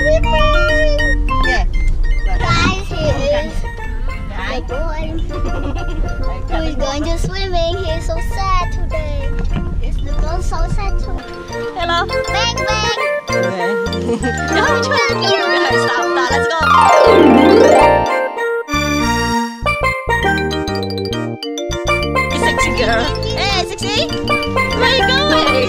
swimming. Yeah. Guys, he is the boy who is going to swimming. He is so sad today. Is the girl so sad too? Hello. Bang, bang. Stop. Let's go. Sexy girl. Hey, sexy. Where you going?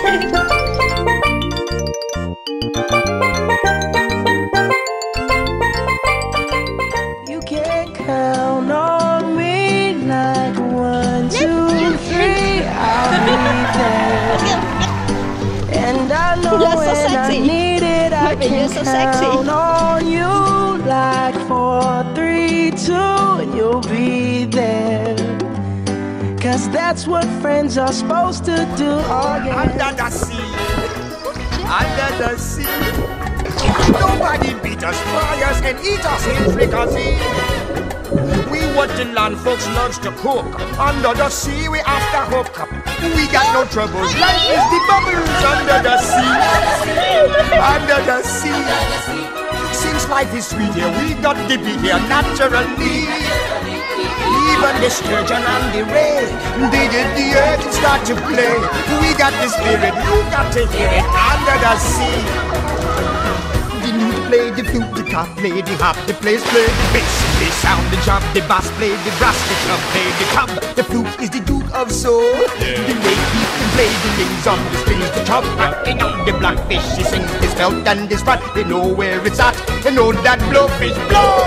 You can count on me like 1, 2, 3. I'll be there. And I know You're so when sexy. I need it, I Baby, you're can so sexy. count on you like 4, 3, 2, and you'll be there. Cause that's what friends are supposed to do. Oh, yeah. Under the sea, under the sea. Nobody beat us, fry us, and eat us in fricassee. We what the land folks loves to cook. Under the sea, we after hook up. We got no troubles. Life is the bubbles under the sea. Under the sea. Since life is sweet here, we got to be here naturally. Even the sturgeon and the ray, the earth start to play. We got the spirit, you got to hear it under the sea. The lute play, the flute, the cop play, the harp, the players play the bass, the sound, the drum, the bass play, the brass, the drum play, the cub. The flute is the duke of soul. The way he can play the rings on the strings, the chop rocking on the blackfish. He sings this belt and this spot. They know where it's at. They know that blowfish blow.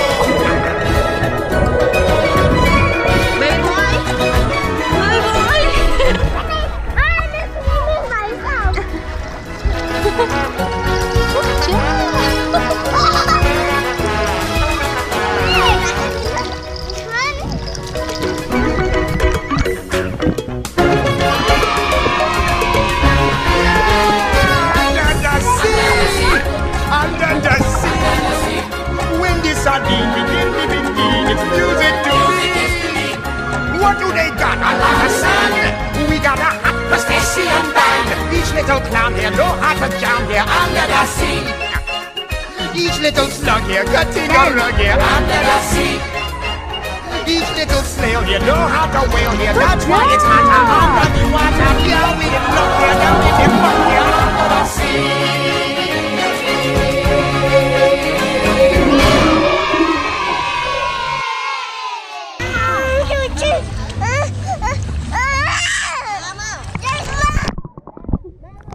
Under the sea, when the sardine begin to it's music to me. What do they got? A lot of sun. We got a hot crustacean band. Each little clown here know how to jam here under the sea. Each little slug here cutting a rug here under the sea. Each little snail here know how to whale here. That's why it's hotter under the water. Yeah, we didn't look here, now we didn't fuck here under the sea.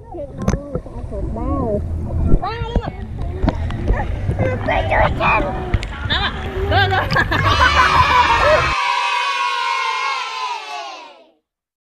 Bye.